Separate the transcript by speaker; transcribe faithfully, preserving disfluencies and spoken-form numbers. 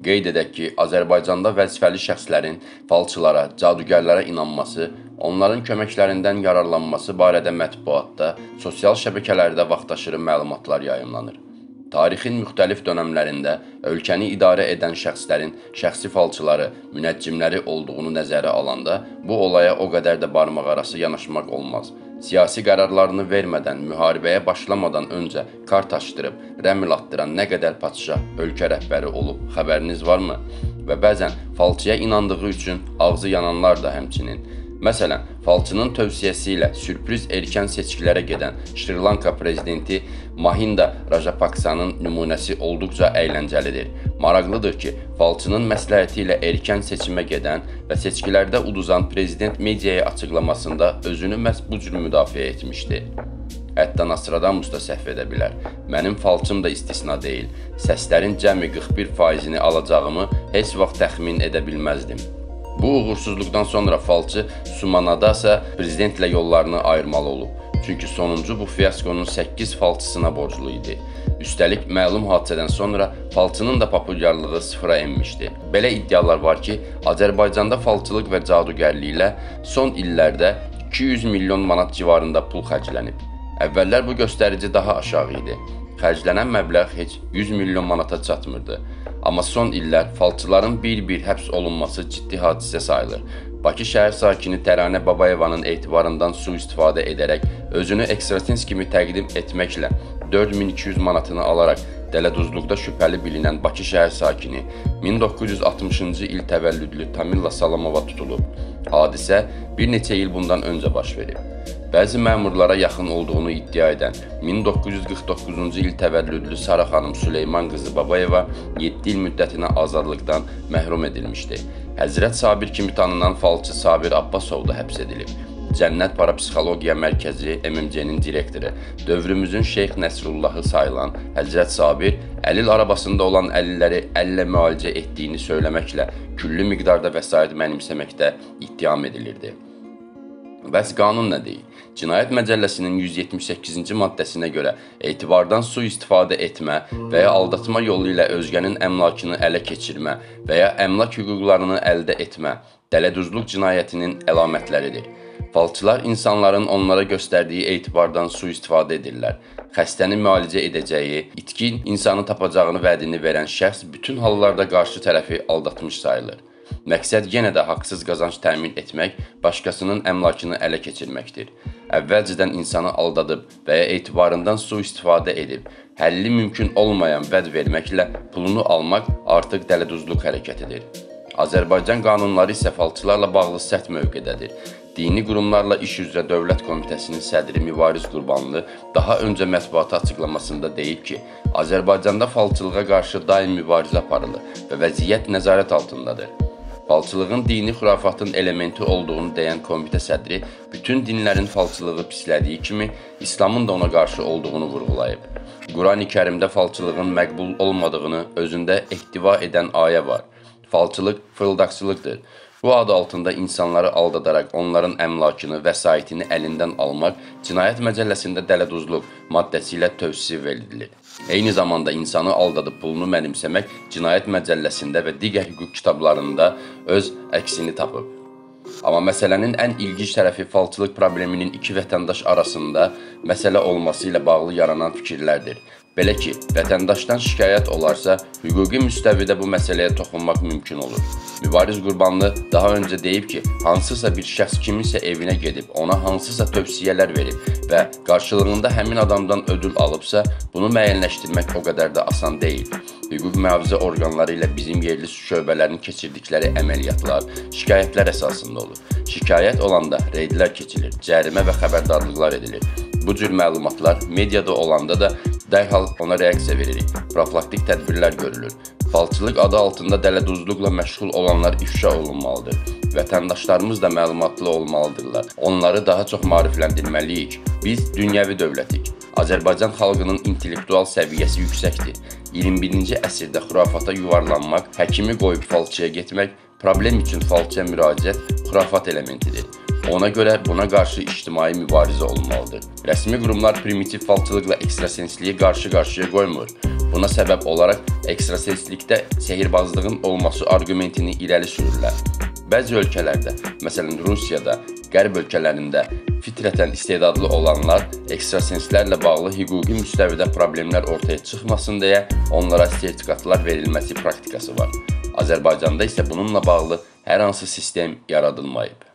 Speaker 1: Qeyd edək ki, Azərbaycanda vəzifəli şəxslərin falçılara, cadugərlərə inanması, onların köməklərindən yararlanması barədə mətbuatda, sosial şəbəkələrdə vaxtaşırı məlumatlar yayımlanır. Tarixin müxtəlif dönəmlərində ölkəni idarə edən şəxslərin şəxsi falçıları, münəccimləri olduğunu nəzərə alanda, bu olaya o qədər də barmaqarası yanaşmaq olmaz. Siyasi qərarlarını vermədən, müharibəyə başlamadan öncə kart açdırıb, rəmil atdıran nə qədər padşah, ölkə rəhbəri olub, xəbəriniz varmı? Və bəzən falçıya inandığı üçün ağzı yananlar da həmçinin. Məsələn, falçının tövsiyəsi ilə sürpriz erkən seçkilərə gedən Şri Lanka prezidenti Mahinda Rajapaksanın nümunəsi olduqca əyləncəlidir. Maraqlıdır ki, falçının məsləhəti ilə erkən seçimə gedən və seçkilərdə uduzan prezident mediaya açıqlamasında özünü məhz bu cür müdafiə etmişdi. Hətta Nostradamus da səhv edə bilər. Mənim falçım da istisna deyil. Səslərin cəmi qırx bir faizini alacağımı heç vaxt təxmin edə bilməzdim. Bu uğursuzluqdan sonra falçı Sumanadasa prezidentlə yollarını ayırmalı olub. Çünki sonuncu bu fiaskonun səkkiz falçısına borclu idi. Üstəlik, məlum hadisədən sonra falçının da populyarlığı sıfıra enmişdi. Belə iddialar var ki, Azərbaycanda falçılıq və cadugərliklə son illərdə iki yüz milyon manat civarında pul xərclənib. Əvvəllər bu göstərici daha aşağı idi. Xərclənən məbləğ heç yüz milyon manata çatmırdı. Amma son illər falçıların bir-bir həbs olunması ciddi hadisə sayılır. Bakı şəhər sakini Təranə Babayevanın etibarından sui-istifadə edərək özünü ekstrasens kimi təqdim etməklə dörd min iki yüz manatını alaraq dələduzluqda şübhəli bilinən Bakı şəhər sakini min doqquz yüz altmışıncı il təvəllüdlü Tamilla Salamova tutulub. Hadisə bir neçə il bundan öncə baş verib. Bəzi məmurlara yaxın olduğunu iddia edən min doqquz yüz qırx doqquzuncu il təvəllüdlü Sara xanım Süleyman qızı Babayeva yeddi il müddətinə azadlıqdan məhrum edilmişdi. Həzrət Sabir kimi tanınan falçı Sabir Abbasov da həbs edilib. Cənnət Parapsixologiya Mərkəzi M M C-nin direktoru, dövrümüzün Şeyx Nəsrullahı sayılan Həzrət Sabir, əlil arabasında olan əlilləri əllə müalicə etdiyini söyləməklə külli miqdarda vəsait mənimsəməkdə ittiham edilirdi. Bəs qanun nə deyil? Cinayət Məcəlləsinin yüz yetmiş səkkizinci maddəsinə görə etibardan sui-istifadə etmə və ya aldatma yolu ilə özgənin əmlakını ələ keçirmə və ya əmlak hüquqlarını əldə etmə dələduzluq cinayətinin əlamətləridir. Falçılar insanların onlara göstərdiyi etibardan sui-istifadə edirlər. Xəstəni müalicə edəcəyi, itkin insanı tapacağını vədini verən şəxs bütün hallarda qarşı tərəfi aldatmış sayılır. Məqsəd yenə də haqsız qazanc təmin etmək, başqasının əmlakını ələ keçirməkdir. Əvvəlcədən insanı aldadıb və ya etibarından sui-istifadə edib, həlli mümkün olmayan vəd verməklə pulunu almaq artıq dələduzluq hərəkətidir. Azərbaycan qanunları isə falçılarla bağlı sərt mövqedədir. Dini qurumlarla iş üzrə Dövlət Komitəsinin sədri Mübariz Qurbanlı daha öncə mətbuata açıqlamasında deyib ki, Azərbaycanda falçılığa qarşı daim mübarizə aparılır və vəziyyət nəzarət altındadır. Falçılığın dini xurafatın elementi olduğunu deyən komitə sədri, bütün dinlərin falçılığı pislədiyi kimi, İslamın da ona qarşı olduğunu vurğulayıb. Qurani Kərimdə falçılığın məqbul olmadığını özündə ehtiva edən ayə var. Falçılıq fırıldaqçılıqdır. Bu adı altında insanları aldadaraq onların əmlakını, vəsaitini əlindən almaq Cinayət Məcəlləsində dələduzluq maddəsi ilə tövsif edilir. Eyni zamanda insanı aldadıb pulunu mənimsəmək Cinayət Məcəlləsində və digər hüquq kitablarında öz əksini tapıb. Amma məsələnin ən ilginc tərəfi falçılıq probleminin iki vətəndaş arasında məsələ olması ilə bağlı yaranan fikirlərdir. Belə ki, vətəndaşdan şikayət olarsa, hüquqi müstəvidə bu məsələyə toxunmaq mümkün olur. Mübariz Qurbanlı daha öncə deyib ki, hansısa bir şəxs kiminsə evinə gedib, ona hansısa tövsiyələr verib və qarşılığında həmin adamdan ödül alıbsa, bunu müəyyənləşdirmək o qədər də asan deyil. Hüquq mühafizə orqanları ilə bizim yerli şöbələrin keçirdikləri əməliyyatlar, şikayətlər əsasında olur. Şikayət olanda reydlər keçilir, cərimə və xəbərdarlıqlar edilir. Bu cür məlumatlar mediada olanda da dərhal ona reaksiya veririk, profilaktik tədbirlər görülür. Falçılıq adı altında dələduzluqla məşğul olanlar ifşa olunmalıdır. Vətəndaşlarımız da məlumatlı olmalıdırlar. Onları daha çox maarifləndirməliyik. Biz dünyəvi dövlətik. Azərbaycan xalqının intellektual səviyyəsi yüksəkdir. iyirmi birinci əsrdə xurafata yuvarlanmaq, həkimi qoyub falçıya getmək, problem üçün falçıya müraciət xurafat elementidir. Ona görə buna qarşı ictimai mübarizə olmalıdır. Rəsmi qurumlar primitiv falçılıqla ekstrasensliyi qarşı-qarşıya qoymur. Buna səbəb olaraq ekstrasenslikdə sehirbazlığın olması argumentini irəli sürürlər. Bəzi ölkələrdə, məsələn Rusiyada, qərb ölkələrində fitrətən istedadlı olanlar ekstrasenslərlə bağlı hüquqi müstəvidə problemlər ortaya çıxmasın deyə onlara sertifikatlar verilməsi praktikası var. Azərbaycanda isə bununla bağlı hər hansı sistem yaradılmayıb.